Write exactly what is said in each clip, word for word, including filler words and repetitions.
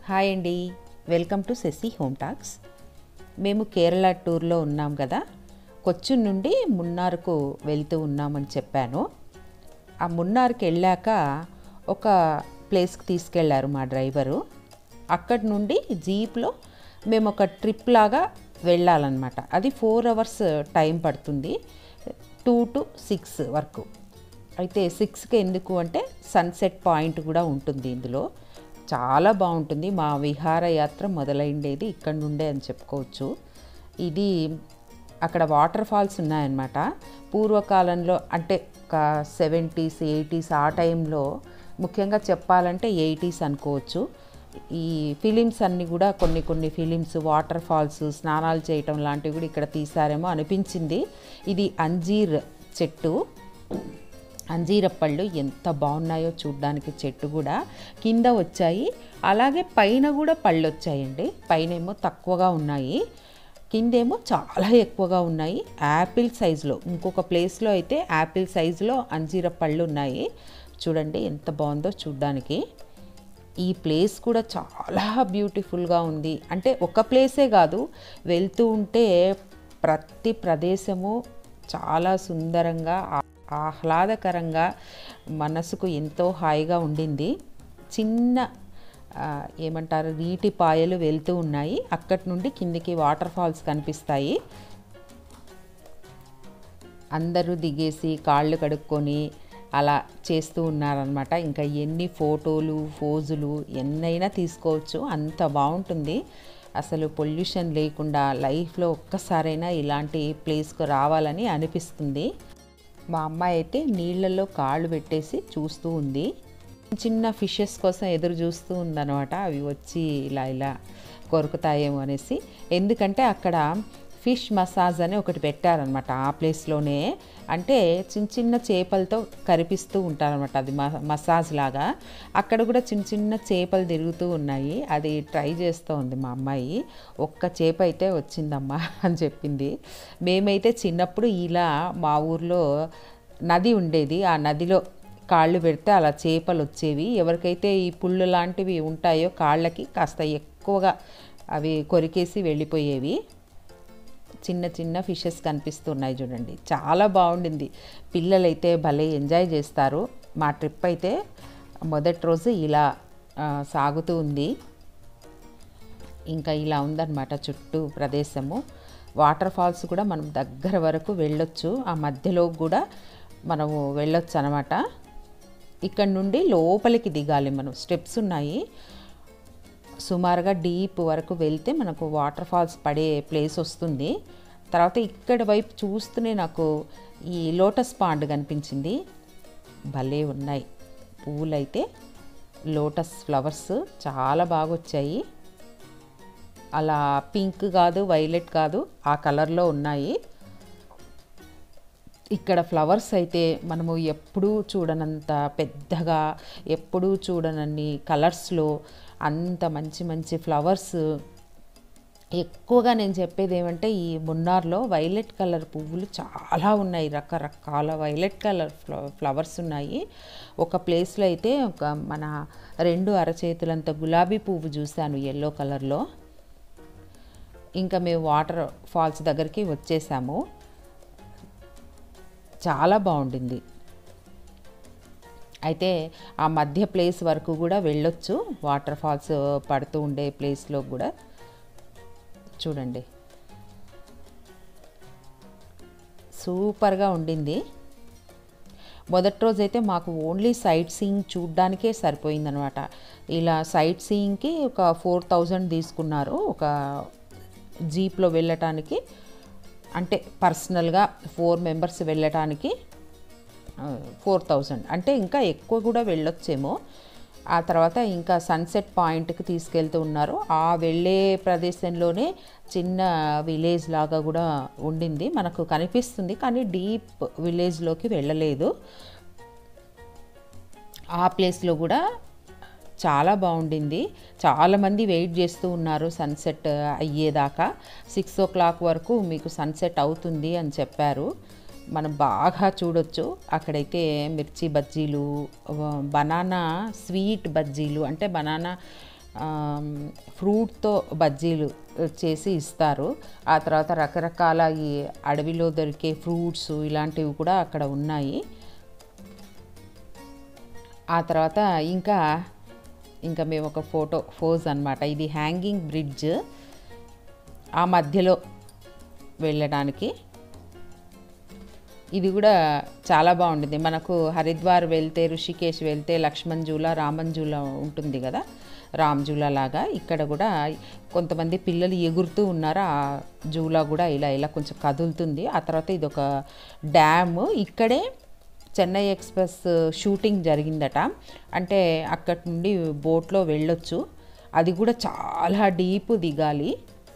Hi అండి, welcome to Shashi Home Talks. మేము కేరళ టూర్లో ఉన్నాం కదా, కొచ్చిన్ నుండి మున్నార్కు వెళ్తూ ఉన్నామని చెప్పాను. ఆ మున్నార్కి వెళ్ళాక ఒక ప్లేస్కి తీసుకెళ్లారు మా డ్రైవరు. అక్కడి నుండి జీప్లో మేము ఒక ట్రిప్ లాగా వెళ్ళాలన్నమాట. అది ఫోర్ అవర్స్ టైం పడుతుంది, టూ టు సిక్స్ వరకు. అయితే సిక్స్కి ఎందుకు అంటే సన్సెట్ పాయింట్ కూడా ఉంటుంది ఇందులో. చాలా బాగుంటుంది. మా విహారయాత్ర మొదలైండేది ఇక్కడ నుండే అని చెప్పుకోవచ్చు. ఇది అక్కడ వాటర్ ఫాల్స్ ఉన్నాయన్నమాట. పూర్వకాలంలో అంటే ఒక సెవెంటీస్ ఎయిటీస్ ఆ టైంలో, ముఖ్యంగా చెప్పాలంటే ఎయిటీస్ అనుకోవచ్చు, ఈ ఫిలిమ్స్ అన్నీ కూడా కొన్ని కొన్ని ఫిలిమ్స్ వాటర్ ఫాల్స్ స్నానాలు చేయటం లాంటివి కూడా ఇక్కడ తీశారేమో అనిపించింది. ఇది అంజీర్ చెట్టు. అంజీర పళ్ళు ఎంత బాగున్నాయో చూడ్డానికి. చెట్టు కూడా కింద వచ్చాయి, అలాగే పైన కూడా పళ్ళు వచ్చాయండి. పైన ఏమో తక్కువగా ఉన్నాయి, కిందేమో చాలా ఎక్కువగా ఉన్నాయి. యాపిల్ సైజులో, ఇంకొక ప్లేస్లో అయితే యాపిల్ సైజులో అంజీర పళ్ళు ఉన్నాయి. చూడండి ఎంత బాగుందో చూడ్డానికి. ఈ ప్లేస్ కూడా చాలా బ్యూటిఫుల్గా ఉంది. అంటే ఒక ప్లేసే కాదు, వెళ్తూ ఉంటే ప్రతి ప్రదేశము చాలా సుందరంగా ఆహ్లాదకరంగా మనసుకు ఎంతో హాయిగా ఉండింది. చిన్న ఏమంటారు నీటి పాయలు వెళ్తూ ఉన్నాయి. అక్కడి నుండి కిందికి వాటర్ ఫాల్స్ కనిపిస్తాయి. అందరూ దిగేసి కాళ్ళు కడుక్కొని అలా చేస్తూ ఉన్నారనమాట. ఇంకా ఎన్ని ఫోటోలు ఫోజులు ఎన్నైనా తీసుకోవచ్చు, అంత బాగుంటుంది. అసలు పొల్యూషన్ లేకుండా లైఫ్లో ఒక్కసారైనా ఇలాంటి ప్లేస్కు రావాలని అనిపిస్తుంది. మా అమ్మాయి అయితే నీళ్ళల్లో కాళ్ళు పెట్టేసి చూస్తూ ఉంది. చిన్న ఫిషెస్ కోసం ఎదురు చూస్తూ ఉందన్నమాట. అవి వచ్చి ఇలా ఇలా కొరుకుతాయేమో అనేసి. ఎందుకంటే అక్కడ ఫిష్ మసాజ్ అని ఒకటి పెట్టారనమాట ఆ ప్లేస్లోనే. అంటే చిన్న చిన్న చేపలతో కరిపిస్తూ ఉంటారనమాట. అది మసాజ్ లాగా. అక్కడ కూడా చిన్న చిన్న చేపలు తిరుగుతూ ఉన్నాయి. అది ట్రై చేస్తూ ఉంది మా అమ్మాయి. ఒక్క చేప అయితే వచ్చిందమ్మా అని చెప్పింది. మేమైతే చిన్నప్పుడు ఇలా మా ఊర్లో నది ఉండేది, ఆ నదిలో కాళ్ళు పెడితే అలా చేపలు వచ్చేవి. ఎవరికైతే ఈ పుళ్ళు లాంటివి ఉంటాయో కాళ్ళకి కాస్త ఎక్కువగా అవి కొరికేసి వెళ్ళిపోయేవి. చిన్న చిన్న ఫిషెస్ కనిపిస్తున్నాయి చూడండి, చాలా బాగుండింది. పిల్లలైతే భలే ఎంజాయ్ చేస్తారు. మా ట్రిప్ అయితే మొదటి రోజు ఇలా సాగుతూ ఉంది. ఇంకా ఇలా ఉందన్నమాట చుట్టూ ప్రదేశము. వాటర్ ఫాల్స్ కూడా మనం దగ్గర వరకు వెళ్ళొచ్చు, ఆ మధ్యలో కూడా మనము వెళ్ళొచ్చు అనమాట. ఇక్కడ నుండి లోపలికి దిగాలి మనం, స్టెప్స్ ఉన్నాయి. సుమారుగా డీప్ వరకు వెళ్తే మనకు వాటర్ ఫాల్స్ పడే ప్లేస్ వస్తుంది. తర్వాత ఇక్కడ వైపు చూస్తూనే నాకు ఈ లోటస్ పాండ్ కనిపించింది. భలే ఉన్నాయి పువ్వులైతే. లోటస్ ఫ్లవర్స్ చాలా బాగా వచ్చాయి. అలా పింక్ కాదు వైలెట్ కాదు, ఆ కలర్లో ఉన్నాయి. ఇక్కడ ఫ్లవర్స్ అయితే మనము ఎప్పుడూ చూడనంత పెద్దగా, ఎప్పుడూ చూడనన్ని కలర్స్లో అంత మంచి మంచి ఫ్లవర్స్. ఎక్కువగా నేను చెప్పేది ఏమంటే ఈ మున్నార్లో వైలెట్ కలర్ పువ్వులు చాలా ఉన్నాయి. రకరకాల వైలెట్ కలర్ ఫ్లవర్స్ ఉన్నాయి. ఒక ప్లేస్లో అయితే ఒక మన రెండు అరచేతులంత గులాబీ పువ్వు చూశాను ఎల్లో కలర్లో. ఇంకా మేము వాటర్ ఫాల్స్ దగ్గరికి వచ్చేసాము. చాలా బాగుండింది. అయితే ఆ మధ్య ప్లేస్ వరకు కూడా వెళ్ళొచ్చు, వాటర్ ఫాల్స్ పడుతూ ఉండే ప్లేస్లో కూడా. చూడండి సూపర్గా ఉండింది. మొదటి రోజైతే మాకు ఓన్లీ సైట్ సీయింగ్ చూడ్డానికే సరిపోయిందనమాట. ఇలా సైట్ సీయింగ్కి ఒక ఫోర్ థౌజండ్ తీసుకున్నారు ఒక జీప్లో వెళ్ళటానికి. అంటే పర్సనల్గా ఫోర్ మెంబర్స్ వెళ్ళటానికి ఫోర్ థౌజండ్ అంటే ఇంకా ఎక్కువ కూడా వెళ్ళొచ్చేమో. ఆ తర్వాత ఇంకా సన్సెట్ పాయింట్కి తీసుకెళ్తూ ఉన్నారు. ఆ వెళ్ళే ప్రదేశంలోనే చిన్న విలేజ్ లాగా కూడా ఉండింది, మనకు కనిపిస్తుంది. కానీ డీప్ విలేజ్లోకి వెళ్ళలేదు. ఆ ప్లేస్లో కూడా చాలా బాగుండింది. చాలామంది వెయిట్ చేస్తూ ఉన్నారు సన్సెట్ అయ్యేదాకా. సిక్స్ ఓ క్లాక్ వరకు మీకు సన్సెట్ అవుతుంది అని చెప్పారు. మనం బాగా చూడొచ్చు. అక్కడైతే మిర్చి బజ్జీలు, బనానా స్వీట్ బజ్జీలు, అంటే బనానా ఫ్రూట్తో బజ్జీలు చేసి ఇస్తారు. ఆ తర్వాత రకరకాల ఈ అడవిలో దొరికే ఫ్రూట్స్ ఇలాంటివి కూడా అక్కడ ఉన్నాయి. ఆ తర్వాత ఇంకా ఇంకా మేము ఒక ఫోటో ఫోజ్ అనమాట. ఇది హ్యాంగింగ్ బ్రిడ్జ్, ఆ మధ్యలో వెళ్ళడానికి. ఇది కూడా చాలా బాగుంటుంది. మనకు హరిద్వార్ వెళ్తే, ఋషికేశ్ వెళ్తే లక్ష్మణ్ జూలా, రామన్ జూలా ఉంటుంది కదా, రామ్ జూలా లాగా ఇక్కడ కూడా కొంతమంది పిల్లలు ఎగురుతూ ఉన్నారు. ఆ జూలా కూడా ఇలా ఇలా కొంచెం కదులుతుంది. ఆ తర్వాత ఇది ఒక డ్యామ్. ఇక్కడే చెన్నై ఎక్స్ప్రెస్ షూటింగ్ జరిగిందట. అంటే అక్కడి నుండి బోట్లో వెళ్ళొచ్చు. అది కూడా చాలా డీప్ దిగాలి.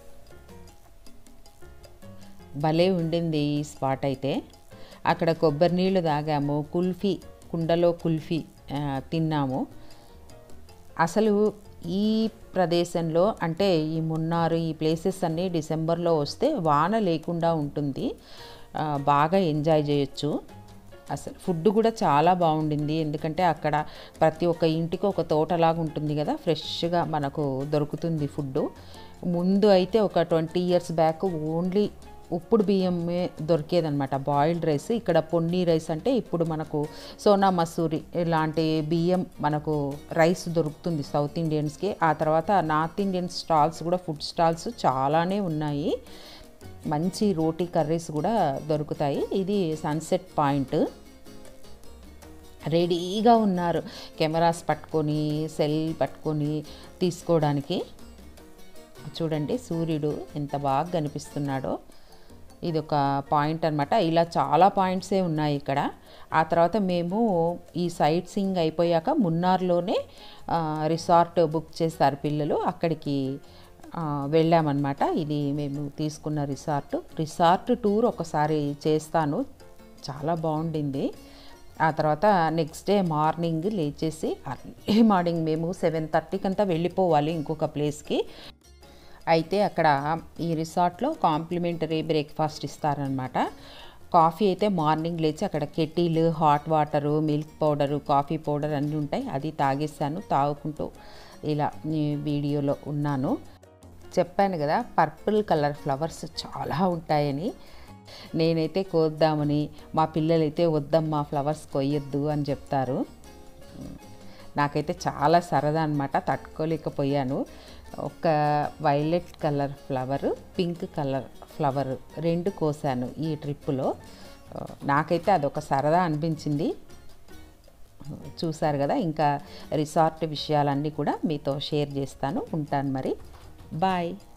భలే ఉండింది ఈ స్పాట్ అయితే. అక్కడ కొబ్బరి నీళ్ళు తాగాము, కుల్ఫీ, కుండలో కుల్ఫీ తిన్నాము. అసలు ఈ ప్రదేశంలో అంటే ఈ మున్నార్, ఈ ప్లేసెస్ అన్నీ డిసెంబర్లో వస్తే వాన లేకుండా ఉంటుంది, బాగా ఎంజాయ్ చేయొచ్చు. అసలు ఫుడ్ కూడా చాలా బాగుండింది. ఎందుకంటే అక్కడ ప్రతి ఒక్క ఇంటికి ఒక తోటలాగా ఉంటుంది కదా, ఫ్రెష్గా మనకు దొరుకుతుంది ఫుడ్. ముందు అయితే ఒక ట్వంటీ ఇయర్స్ బ్యాక్ ఓన్లీ ఉప్పుడు బియ్యమే దొరికేదనమాట, బాయిల్డ్ రైస్. ఇక్కడ పొన్నీ రైస్ అంటే ఇప్పుడు మనకు సోనా మసూరి ఇలాంటి బియ్యం మనకు రైస్ దొరుకుతుంది సౌత్ ఇండియన్స్కి. ఆ తర్వాత నార్త్ ఇండియన్ స్టాల్స్ కూడా, ఫుడ్ స్టాల్స్ చాలానే ఉన్నాయి. మంచి రోటీ కర్రీస్ కూడా దొరుకుతాయి. ఇది సన్సెట్ పాయింట్. రెడీగా ఉన్నారు కెమెరాస్ పట్టుకొని, సెల్ పట్టుకొని తీసుకోవడానికి. చూడండి సూర్యుడు ఎంత బాగా కనిపిస్తున్నాడో. ఇది ఒక పాయింట్ అనమాట. ఇలా చాలా పాయింట్సే ఉన్నాయి ఇక్కడ. ఆ తర్వాత మేము ఈ సైట్ సీయింగ్ అయిపోయాక మున్నార్లోనే రిసార్ట్ బుక్ చేస్తారు పిల్లలు, అక్కడికి వెళ్ళామన్నమాట. ఇది మేము తీసుకున్న రిసార్ట్. రిసార్ట్ టూర్ ఒకసారి చేస్తాను, చాలా బాగుండింది. ఆ తర్వాత నెక్స్ట్ డే మార్నింగ్ లేచేసి అర్లీ మార్నింగ్ మేము సెవెన్ థర్టీకి అంతా వెళ్ళిపోవాలి ఇంకొక ప్లేస్కి. అయితే అక్కడ ఈ రిసార్ట్లో కాంప్లిమెంటరీ బ్రేక్ఫాస్ట్ ఇస్తారనమాట. కాఫీ అయితే మార్నింగ్ లేచి అక్కడ kettle, hot water, milk powder, coffee powder అన్నీ ఉంటాయి. అది తాగేసాను, తాగుకుంటూ ఇలా వీడియోలో ఉన్నాను. చెప్పాను కదా పర్పుల్ కలర్ ఫ్లవర్స్ చాలా ఉంటాయని. నేనైతే కోద్దామని, మా పిల్లలైతే వద్దమ్మా ఫ్లవర్స్ కొయ్యొద్దు అని చెప్తారు. నాకైతే చాలా సరదా అనమాట, తట్టుకోలేకపోయాను. ఒక violet colour flower, pink colour flower రెండు కోసాను ఈ ట్రిప్పులో. నాకైతే అదొక సరదా అనిపించింది. చూసారు కదా, ఇంకా రిసార్ట్ విషయాలన్నీ కూడా మీతో షేర్ చేస్తాను. ఉంటాను మరి, బాయ్.